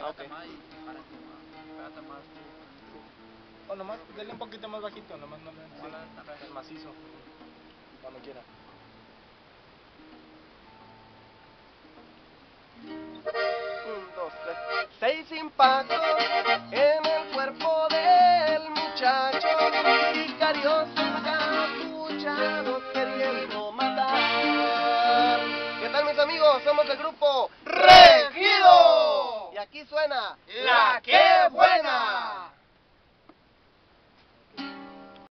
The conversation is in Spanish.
pégate más y pégate más. O nomás, denle un poquito más bajito, nomás no le el macizo. Cuando quiera. 1, 2, 3. 6 impactos en el cuerpo del muchacho, sicarios encapuchados queriendo matar. ¿Qué tal, mis amigos? Somos el grupo ¡Regido! Y aquí suena ¡La que buena!